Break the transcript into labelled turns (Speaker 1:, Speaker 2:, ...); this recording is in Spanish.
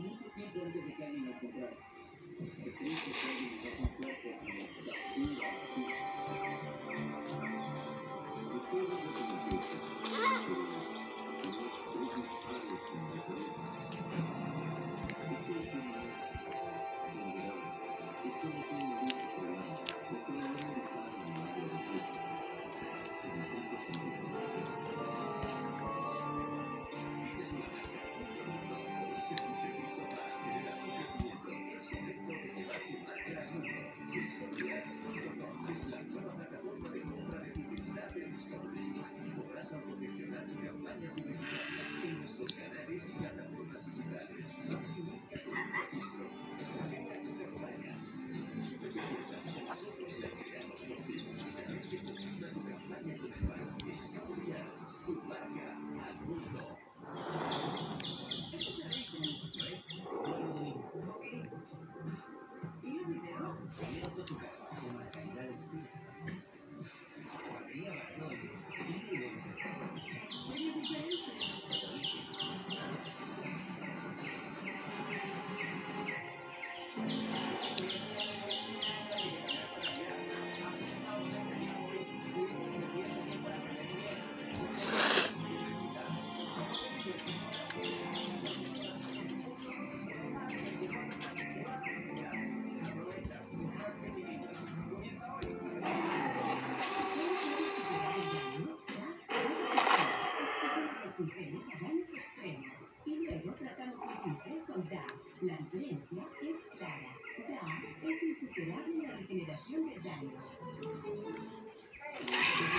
Speaker 1: mucho tiempo antes de que alguien lo encontrara. Es triste que alguien encuentre un cuerpo como vacío aquí. Buscó varios en el techo, pero tenía 3 disparos en la cabeza. Esto fue más general. Esto no fue una lucha por el arma. Esto no era un disparo en el área del pecho. Significa que no fue tienes una marca, un producto o un servicio listo para acelerar su crecimiento. Es momento de llevar tu marca al mundo. DiscoveryAds.com es la nueva plataforma de compra de publicidad de Discovery. Podrás autogestionar tu campaña publicitaria en nuestros canales y plataformas digitales. Optimiza con un registro. Conecta tu campaña. Incluso te piensa, nosotros le creamos por ti. Finalmente configura tu campaña con el valor. Discovery Ads, tu marca al mundo. ¿Y los videos? Videos de tu cara, con la calidad del cine. Batería bajón. Sería diferente. Pinceles a daños extremos y luego tratamos el pincel con DAF. La diferencia es clara. DAF es insuperable en la regeneración del daño.